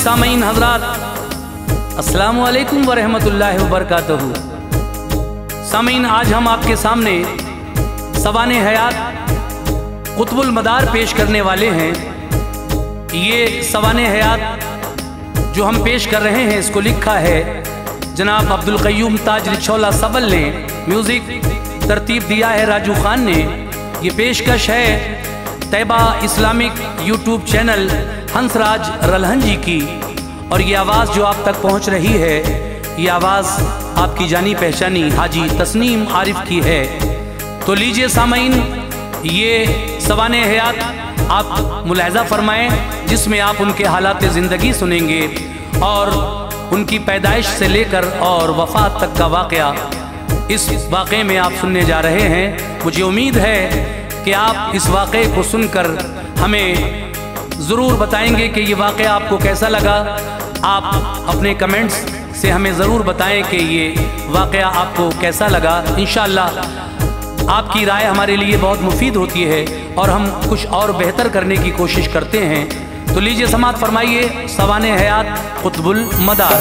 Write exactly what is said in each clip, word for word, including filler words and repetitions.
सामीन हजरात, अस्सलामु अलैकुम व रहमतुल्लाहि व बरकातहू। सामीन, आज हम आपके सामने सवाने हयात कुतुबुल मदार पेश करने वाले हैं। ये सवाने हयात जो हम पेश कर रहे हैं, इसको लिखा है जनाब अब्दुल क़य्यूम ताज रिछौला सबल ने, म्यूज़िक तरतीब दिया है राजू खान ने। ये पेशकश है Taiyaba Islamic YouTube channel Hansraj Ralhan ji की, और ये आवाज़ जो आप तक पहुंच रही है, ये आवाज़ आपकी जानी पहचानी हाजी तस्नीम आरिफ की है। तो लीजिए सामीन, ये सवाने हयात आप मुलाहजा फरमाएं, जिसमें आप उनके हालात ज़िंदगी सुनेंगे और उनकी पैदाइश से लेकर और वफ़ात तक का वाक़या इस वाक़े में आप सुनने जा रहे हैं। मुझे उम्मीद है कि आप इस वाक़े को सुनकर हमें ज़रूर बताएंगे कि ये वाक़या आपको कैसा लगा। आप अपने कमेंट्स से हमें ज़रूर बताएं कि ये वाक़या आपको कैसा लगा। इंशाअल्लाह आपकी राय हमारे लिए बहुत मुफीद होती है और हम कुछ और बेहतर करने की कोशिश करते हैं। तो लीजिए समाअत फरमाइए सवाने हयात कुतुबुल मदार।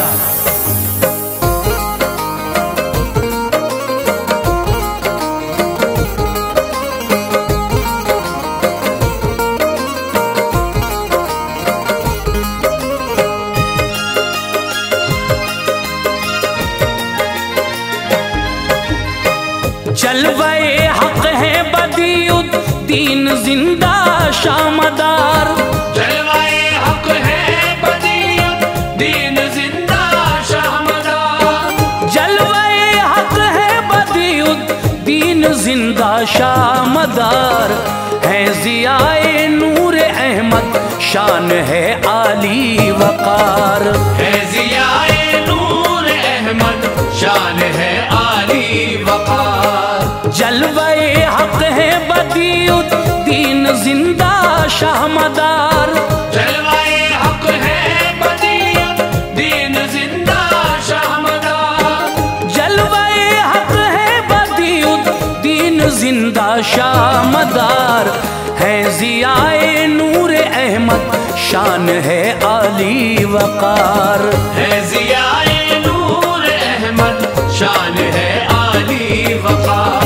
जलवाए हक है बदीउद्दीन जिंदा शामदार, जलवाए हक है बदीउद्दीन जिंदा शामदार, जलवाए हक है बदीउद्दीन जिंदा शामदार। है ज़ियाए नूर अहमद शान है आली वकार, है ज़ियाए नूर अहमद शान है आली वकार। जलवाए हक है बदीउद्दीन जिंदा शाहमदार, जलवाए हक है बदीउद्दीन जिंदा शाहमदार, जलवाए हक है बदीउद्दीन जिंदा शाहमदार। है ज़ियाए नूर अहमद शान है आली वकार, है ज़ियाए नूर अहमद शान है आली वकार।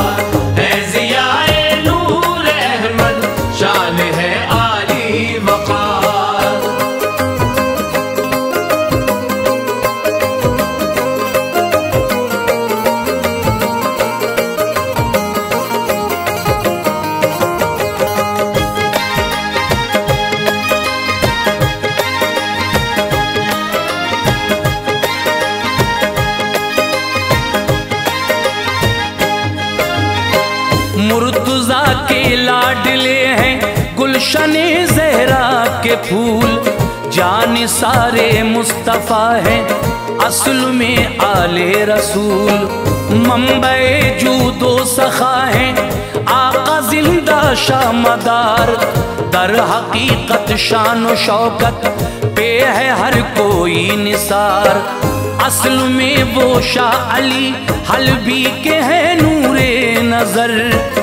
मुर्तज़ा के लाडले हैं गुलशने ज़हरा के फूल, जान सारे मुस्तफ़ा हैं असल में आले रसूल। मंबे जूदो सखा हैं आका जिंदा शामदार, दर हकीकत शान व शौकत पे है हर कोई निसार। असल में वो शाह अली हलबी के हैं नूरे नजर,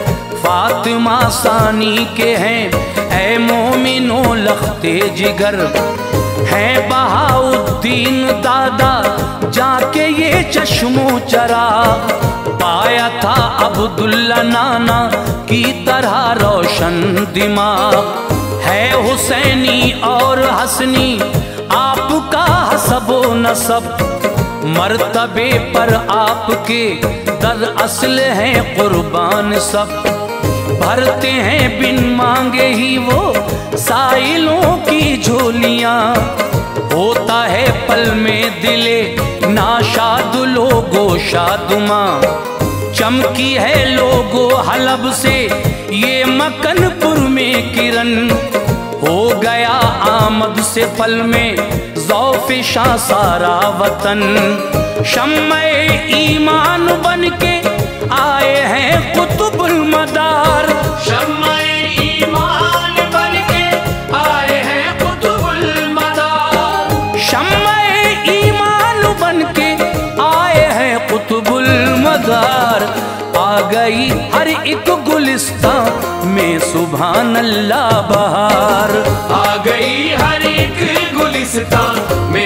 फातिमा सानी के हैं ऐ मोमिनो लख्ते जिगर। हैं बहाउद्दीन दादा जाके ये चश्मो चरा, पाया था अब्दुल्ला नाना की तरह रोशन दिमाग। है हुसैनी और हसनी आपका हसबो नसब, मर्तबे पर आपके दर असल हैं कुर्बान सब। भरते हैं बिन मांगे ही वो साइलों की झोलियां, होता है पल में दिले नाशाद लोगो शादुमा। चमकी है लोगो हलब से ये मकनपुर में किरण, हो गया आमद से पल में ज़ौफ़े शाह सारा वतन। शम्मे ईमान बन के आए हैं कुतुबुल मदार, शम्मे ईमान बन के आए हैं कुतुबुल मदार, शम्मे ईमान बन के आए हैं कुतुबुल मदार। आ गई हर एक गुलिस्तान में सुभान अल्लाह बहार, आ गई हर एक गुलिस्तान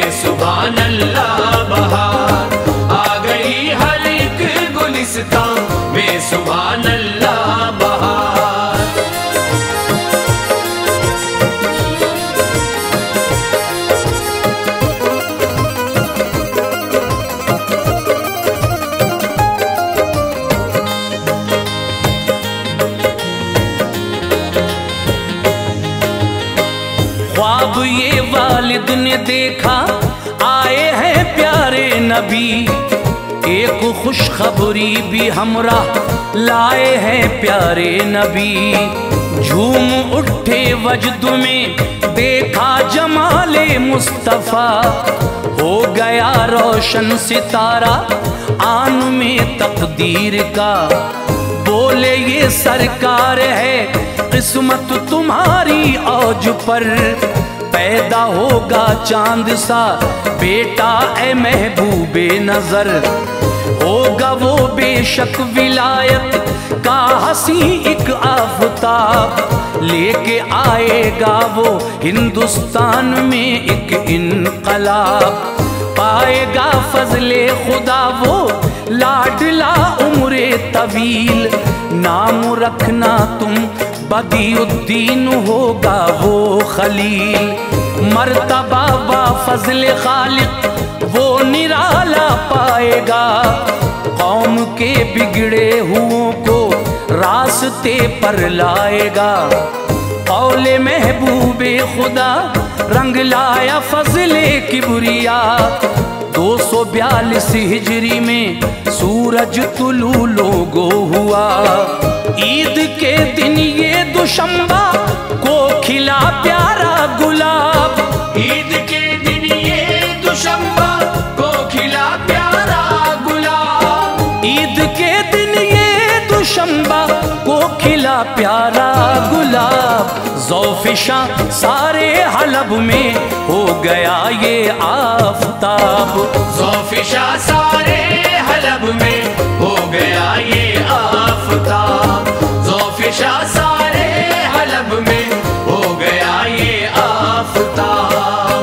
नबी, एक खुशखबरी भी हमरा लाए हैं प्यारे नबी। झूम उठे वजद में देखा जमाले मुस्तफ़ा, हो गया रोशन सितारा आन में तकदीर का। बोले ये सरकार है किस्मत तुम्हारी औज पर, पैदा होगा चांद सा बेटा ए महबूबे नजर। होगा वो बेशक विलायत का हसी एक आफताब, लेके आएगा वो हिंदुस्तान में एक इनकलाब। पाएगा फजले खुदा वो लाडला उम्रे तवील, नाम रखना तुम बदीउद्दीन होगा वो खलील। मर्तबा बा फजले खालिक वो निराला पाएगा, कौम के बिगड़े हुओं को रास्ते पर लाएगा। कौले महबूबे खुदा रंग लाया फजले किबरिया, दो सौ बयालीस हिजरी में सूरज तुलू लोगो हुआ। ईद के दिन ये दुशंबा को खिला प्यारा गुलाब, ईद के दिन ये दुशंबा को खिला प्यारा गुलाब। ईद के दिन ये दुशंबा को खिला प्यारा गुलाब। ज़ौफ़िशा सारे हलब में हो गया ये आफताब, ज़ौफ़िशा सारे हलब में हो गया ये आफताब। ज़ौफ़िशा सारे हलब में हो गया ये आफताब।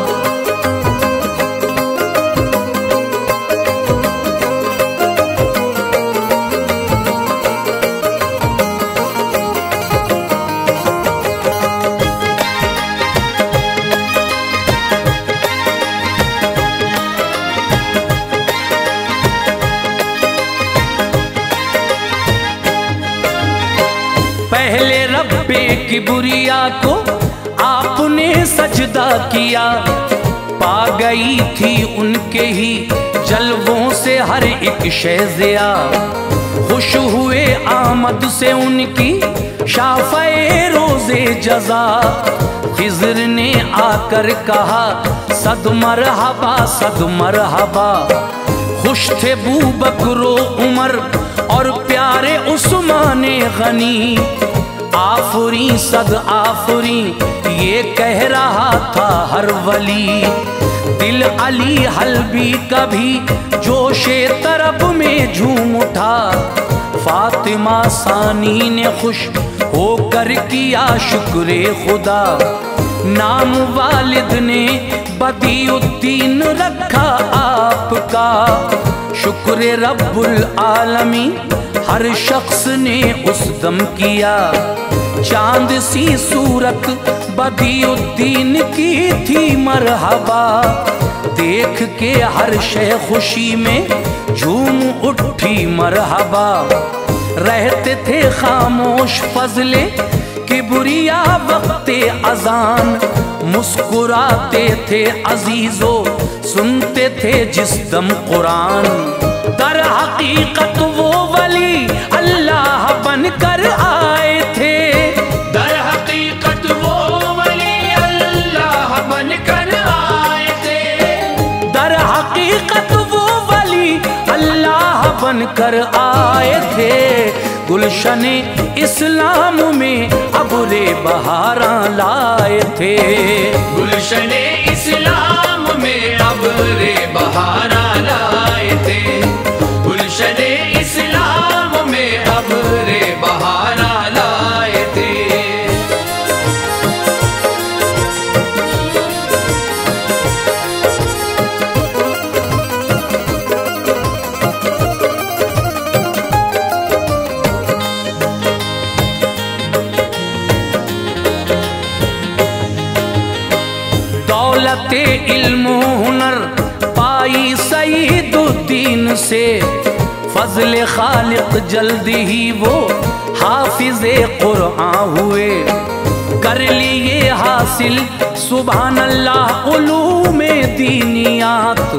पहले रब्बे किबरिया को आपने सजदा किया, पा गई थी उनके ही जलवों से हर एक शैज़िया। खुश हुए आमद से उनकी शाफ़े रोज़े जज़ा, खिज़र ने आकर कहा सद मरहबा सद मरहबा। खुश थे बू बकरो उमर और प्यारे उस्माने गनी, आफरी सद आफरी ये कह रहा था हर वली। दिल अली हल्बी कभी जोशे तरब में झूम उठा, फातिमा सानी ने खुश होकर किया शुक्रे खुदा। नाम वालिद ने बदीउद्दीन रखा आपका, शुक्र रब्बुल आलमी हर शख्स ने उस दम किया। चांद सी सूरत बदीउद्दीन की थी मरहबा, देख के हर शय खुशी में झूम उठी मरहबा। रहते थे खामोश फजले किबरिया वक्ते अजान, मुस्कुराते थे अजीजो सुनते थे जिस दम कुरान। दर हकीकत वो वली अल्लाह बनकर आए थे, दर हकीकत वो वली अल्लाह बनकर आए थे। दर हकीकत वो वली अल्लाह बनकर आए थे। गुलशने इस्लाम में अबुरे बहारा लाए थे, गुलशने इस्लाम में अबुरे बहारा लाए थे। गुलशने इस्लाम में अबुरे बहारा लाए थे। दौलते इल्म हुनर पाई सईदुद्दीन से, फजल खालिक जल्दी ही वो हाफिज़े कुरान हुए। कर लिए हासिल सुभान अल्लाह उलूमे दीनियात,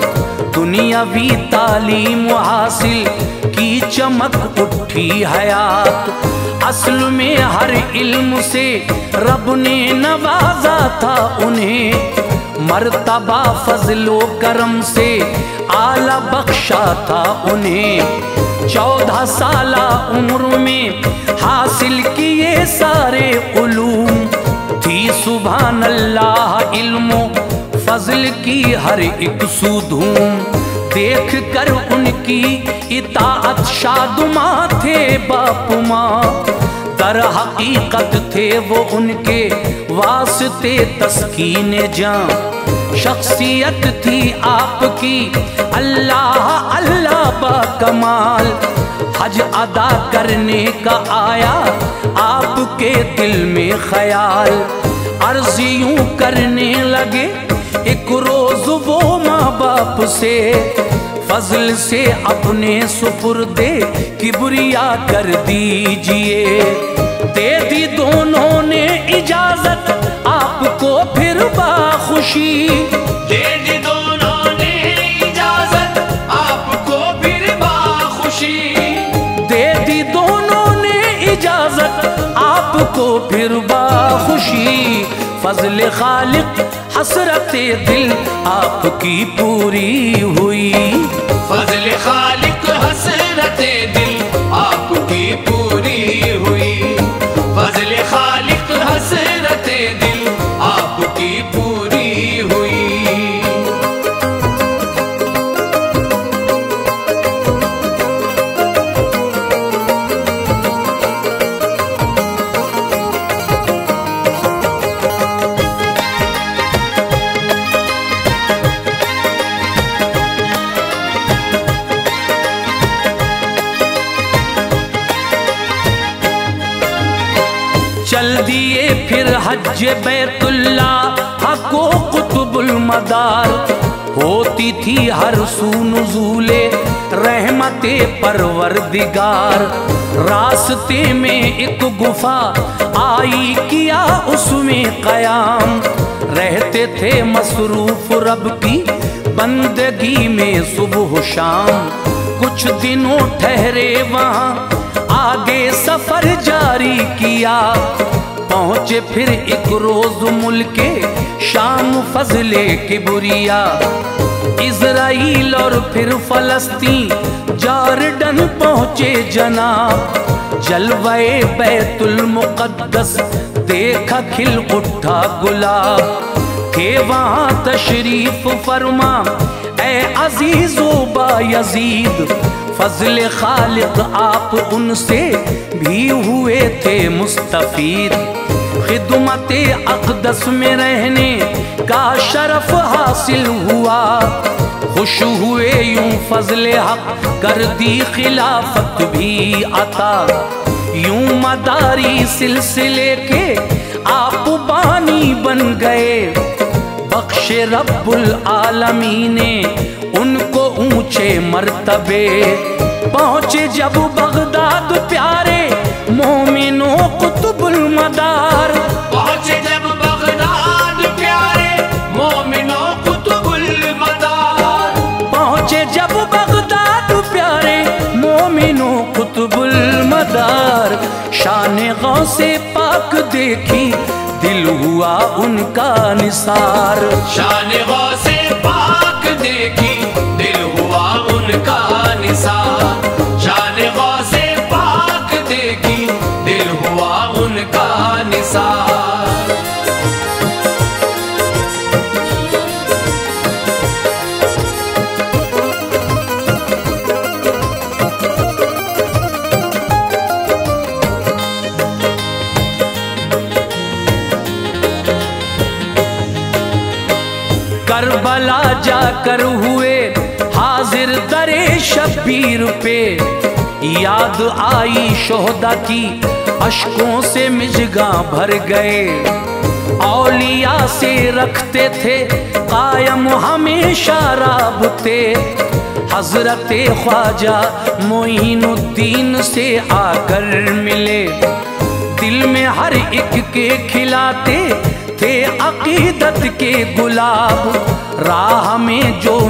दुनियावी तालीम हासिल की चमक उठी हयात। असल में हर इल्म से रब ने नवाजा था उन्हें, मर्तबा फजलो करम से आला बख्शा था उन्हें। चौदह साला उम्र में हासिल किए सारे उलूम, थी सुभान अल्लाह इल्मो फजल की हर एक सुधूम। देख कर उनकी इताअत शादुमा थे बाप माँ, दर हकीकत थे वो उनके वास्ते तस्कीने जान। शख्सियत थी आपकी अल्लाह अल्लाह बा कमाल, हज अदा करने का आया आपके दिल में ख्याल। अर्ज़ यूं करने लगे एक रोज वो माँ बाप से, फजल से अपने सुपुर्दे किबरिया कर दीजिए। दे दी दोनों ने इजाजत आपको फिर बाखुशी, दे दी दोनों ने इजाजत आपको फिर बाखुशी, दे दी दोनों ने इजाजत आपको फिर बाखुशी। फजल खालिक हसरते दिल आपकी पूरी हुई, फजल खालिक हसरते दिल आपकी पूरी हुई, फजल खालिक हसरते दिल आपकी पूरी हुई। चल दिए फिर हज बैतुल्लाह हको कुतुबुल मदार, होती थी हर सू नुज़ूले रहमते परवरदिगार। रास्ते में एक गुफा आई किया उसमें कयाम, रहते थे मसरूफ रब की बंदगी में सुबह शाम। कुछ दिनों ठहरे वहाँ आगे सफर जारी किया, पहुँचे फिर एक रोज मुल्के शाम फजले किबरिया। इजराइल और फिर फलस्तीन जॉर्डन पहुँचे जनाब, जलवाए बैतुल मुक़द्दस देखा खिल उठा गुलाब। थे वहाँ तशरीफ फरमा ए अजीज़ो बायज़ीद, फजल खालिक आप उनसे भी हुए थे मुस्तफीद। खिदमत अक़दस में रहने का शरफ हासिल हुआ, खुश हुए यूं फजल हक कर दी खिलाफत भी अता। यूं मदारी सिलसिले के आप बानी बन गए, बख्शे रब्बुल आलमीन ने उनको ऊंचे मर्तबे। पहुँचे जब बगदाद प्यारे मोमिनो कुतुबुल मदार, पहुँचे जब बगदाद प्यारे मोमिनो कुतुबुल मदार, पहुँचे जब बगदाद प्यारे मोमिनो कुतुबुल मदार। शान गौसे पाक देखी दिल हुआ उनका निसार, शान गौसे पाक देखी दिल हुआ उनका निसार, शान गौसे पाक देखी दिल हुआ उनका निसार। करबला जाकर हुए हाजिर दरे शब्बीर पे, याद आई शोहदा की अश्कों से मिजगां भर गए। औलिया से रखते थे कायम हमेशा राबते, हजरते ख्वाजा मोइनुद्दीन से आकर मिले। दिल में हर एक के खिलाते थे अकीदत के गुलाब, राह में जो मिलते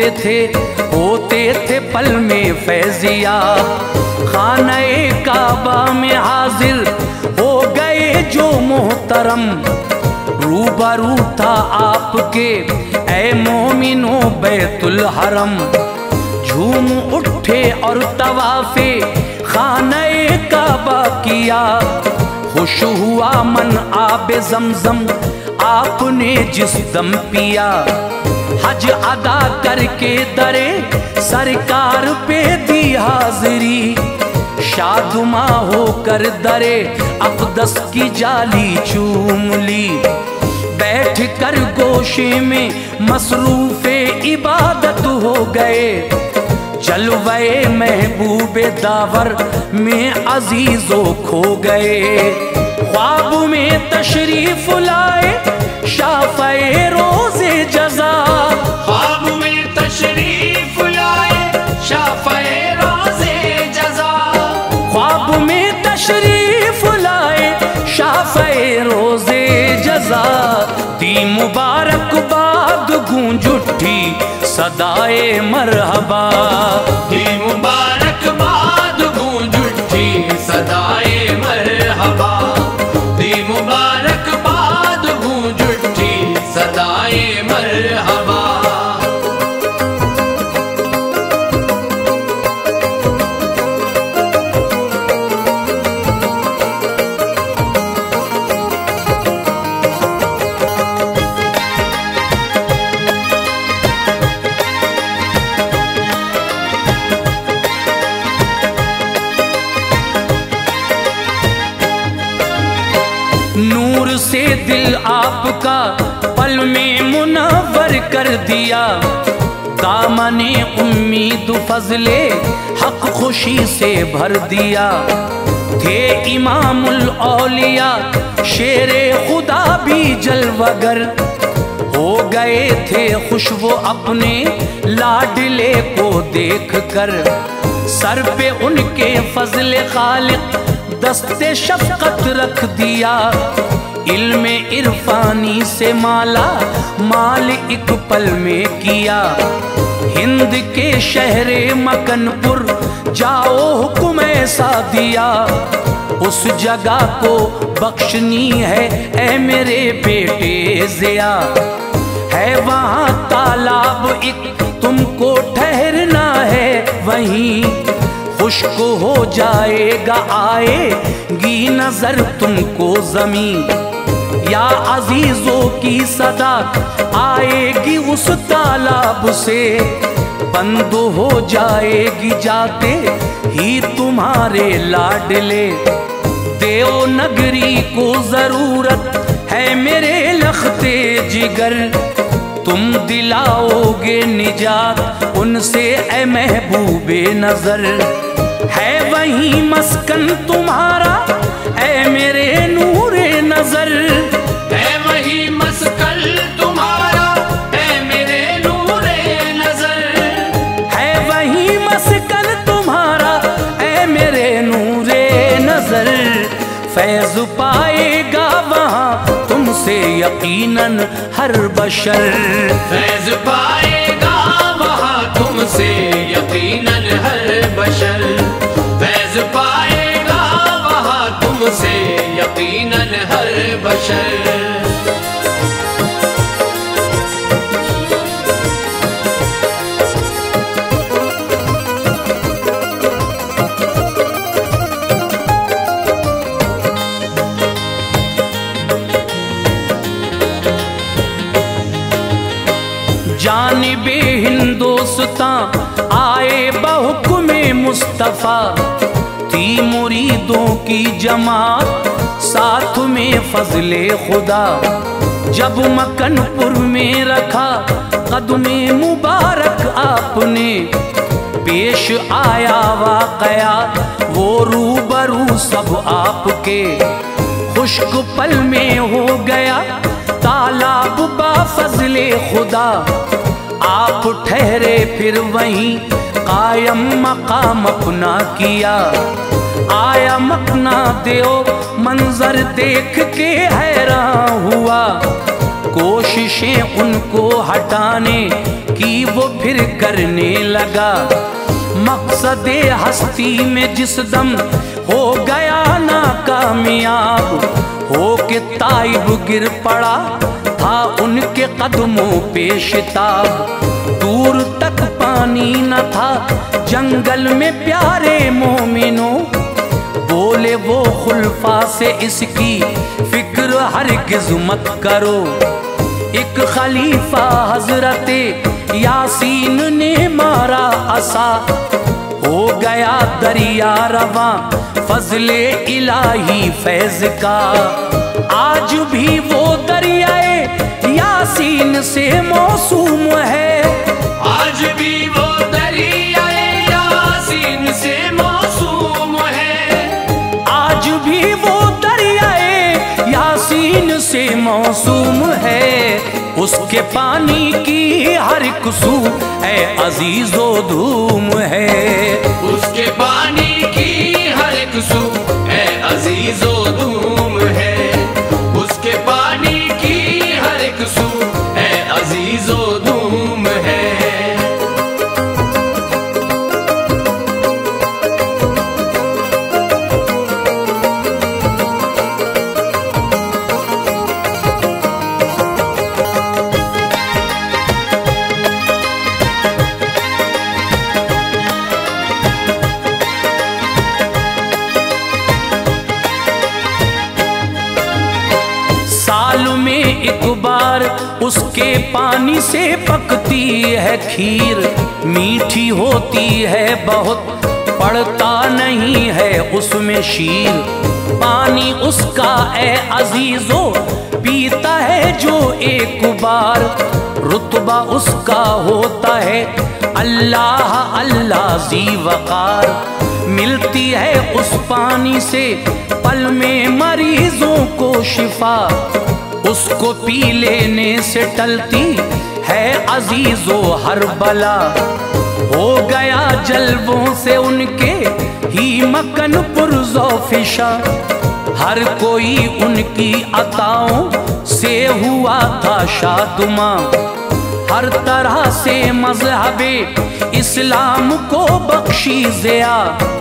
ढूंढते थे होते थे पल में फैजिया। खाने काबा में हाजिर हो गए जो मोहतरम, रूबरू था आपके ऐ मोमिनो बैतुल हरम। झूम उठे और तवाफे खाने काबा किया, खुश हुआ मन आबे ज़मज़म आपने जिस दम पिया। हज अदा करके दरे सरकार पे दी हाजिरी, शादुमा होकर दरे अक़दस की जाली चूम ली। बैठ कर गोशे में मसरूफ़े इबादत हो गए, जलवे महबूबे दावर में अजीजों खो गए। ख्वाब में तशरीफ लाए शाफ़े रोज़े जज़ा, ख्वाब में तशरीफ लाए शाफ़े रोज़े जज़ा। ख्वाब में तशरीफ लाए शाफ़े रोज़े जज़ा। दी मुबारकबाद गूंज उठी सदाए मरहबा, दी मुबारकबाद गूंज उठी सदाए मरहबा। दी मुबारकबाद गूंज उठी सदाए मरहबा। नूर से दिल आपका पल में मुनव्वर कर दिया। दामने उम्मीद फजले हक खुशी से भर दिया। थे इमामुल औलिया शेरे खुदा भी जलवगर, हो गए थे खुश वो अपने लाडले को देख कर। सर पे उनके फजले खालिक दस्ते शफ़क़त रख दिया। इल्म इरफानी से माला माल एक पल में किया। हिंद के शहरे मकनपुर जाओ हुक्म ऐसा दिया, उस जगह को बख्शनी है ऐ मेरे बेटे ज़िया। है वहाँ तालाब एक तुमको ठहरना है वहीं, खुश्क हो जाएगा आएगी नजर तुमको जमीन। या अजीजों की सदा आएगी उस तालाब से, बंद हो जाएगी जाते ही तुम्हारे लाडले। देव नगरी को जरूरत है मेरे लखते जिगर, तुम दिलाओगे निजात उनसे ए महबूबे नजर। है वही मस्कन तुम्हारा ए मेरे नूरे नजर, है वही मस्कन तुम्हारा ए मेरे नूरे नजर। है वही मस्कन तुम्हारा ए मेरे नूरे नजर। फैज पाएगा वहाँ तुमसे यकीनन हर बशर, फैज पाएगा वहाँ तुमसे यकीनन हर बशर। फैज पाएगा वहाँ तुमसे यकीनन हर बशर। जानिबे हिंदोस्तां आए बहुकुमे मुस्तफ़ा, थी मुरीदों की जमात साथ में फजले खुदा। जब मकनपुर में रखा कदमे मुबारक आपने, पेश आया वाक़या वो रूबरू सब आपके। खुश्क पल में हो गया तालाब बाफजले खुदा, आप ठहरे फिर वहीं कायम मकाम अपना किया। आया मकना देओ मंजर देख के हैरान हुआ, कोशिशें उनको हटाने की वो फिर करने लगा। मकसदे हस्ती में जिस दम हो गया नाकामयाब, हो के ताइब गिर पड़ा था उनके कदमों पे शिताब। दूर तक पानी न था जंगल में प्यारे मोमिनों, बोले वो खुल्फा से इसकी फिक्र हरगिज़ मत करो। एक खलीफा हजरते यासीन ने मारा असा, हो गया दरिया रवा फजले इलाही फैज का। आज भी वो दरियाए यासीन से मौसूम है, आज भी वो दरियाए यासीन से मौसूम है, आज भी वो दरियाए यासीन से मौसूम है। उसके पानी की हर एक सू है अजीजो धूम है, उसके पानी की हर एक सू है अजीजो धूम है, उसके पानी की हर एक सू है अजीजो धूम है। एक बार उसके पानी से पकती है खीर, मीठी होती है बहुत, पड़ता नहीं है उसमें शीर। पानी उसका ए अजीजो पीता है जो एक बार, रुतबा उसका होता है अल्लाह अल्लाह जी वकार। मिलती है उस पानी से पल में मरीजों को शिफा, उसको पी लेने से टलती है अजीजो हर बला। हो गया जलवों से उनके ही मकन पुरज़ोफिशा, हर कोई उनकी अताओं से हुआ था शादुमा। हर तरह से मज़हबे इस्लाम को बख्शी ज़िया,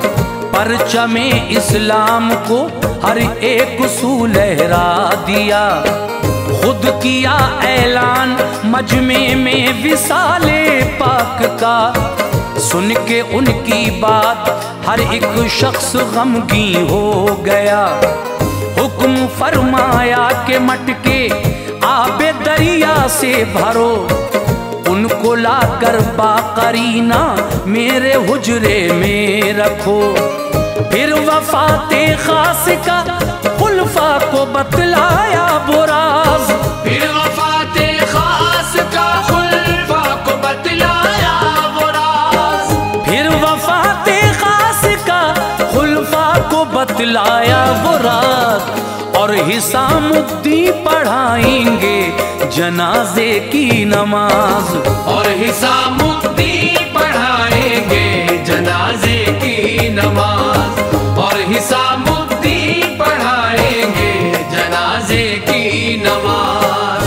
परचमे इस्लाम को हर एक सू लहरा दिया। खुद किया ऐलान मजमे में विसाले पाक का, सुन के उनकी बात हर एक शख्स गमगी हो गया। हुक्म फरमाया के मटके आबे दरिया से भरो, उनको लाकर बाकरीना मेरे हुजरे में रखो। फिर वफाते खास का खुल्फा को बतलाया बुराज, फिर वफाते खास का खुल्फा को बतलाया बुराज, फिर वफाते खास का खुल्फा को बतलाया बुराज। और हिसामुद्दीन पढ़ाएंगे जनाजे की नमाज, और हिसामुद्दीन पढ़ाएंगे जनाजे की नमाज, और हिसामुद्दीन पढ़ाएंगे जनाजे की नमाज।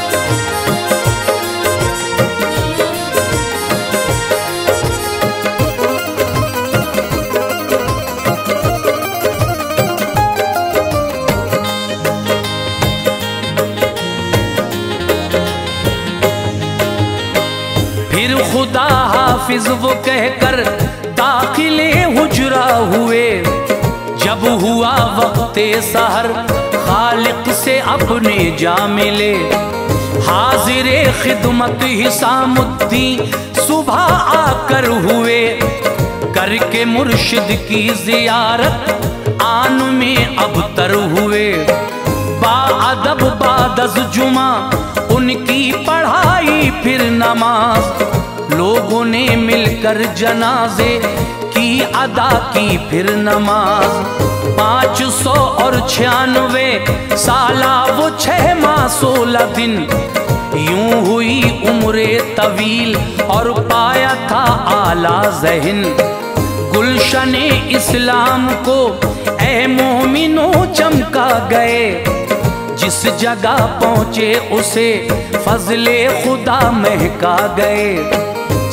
फिर खुदा हाफिज वो कहकर दाखिले हुजरा हुए, जब हुआ वक्ते सहर खालिक से अपने जा मिले। हाजिरे खिदमत हिसामुद्दीन सुबह आकर हुए, करके मुर्शिद की जियारत आन में अबतर हुए। बाअदब बादज जुमा उनकी पढ़ाई फिर नमाज, लोगों ने मिलकर जनाजे की अदा की फिर नमाज। पाँच सौ और छियानवे साला वो छह माह सोलह दिन, यूं हुई उम्रे तवील और पाया था आला ज़हन। गुलशने इस्लाम को ए मोमिनो चमका गए, जिस जगह पहुँचे उसे फजले खुदा महका गए।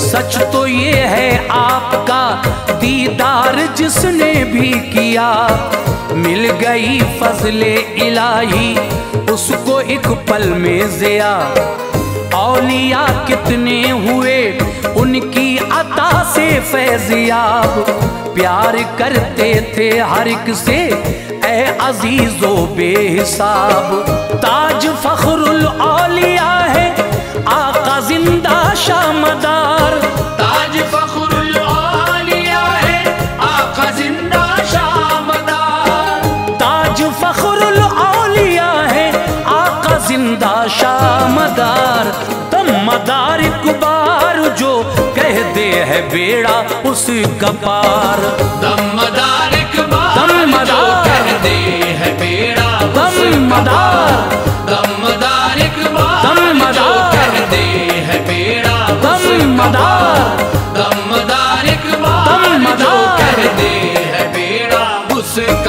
सच तो ये है आपका दीदार जिसने भी किया, मिल गई फजले इलाही उसको एक पल में ज़िया। औलिया कितने हुए उनकी अता से फैज़याब, प्यार करते थे हर एक से ए अजीजो बेहिसाब। ताज फखरुल औलिया है आका जिंदा शामदार, ताज फखरुल औलिया है आका जिंदा शामदार, ताज फखरुल औलिया है आका जिंदा शामदार। दम मदार इकबार जो कह दे है बेड़ा उसका पार, दमदार इकबार दमदार जो कह दे है बेड़ा दमदार दमदार इकबार दमदार जो कह दे है बेड़ा दमदार दमदार इकबार जो दमदार कह दे है बेड़ा उसका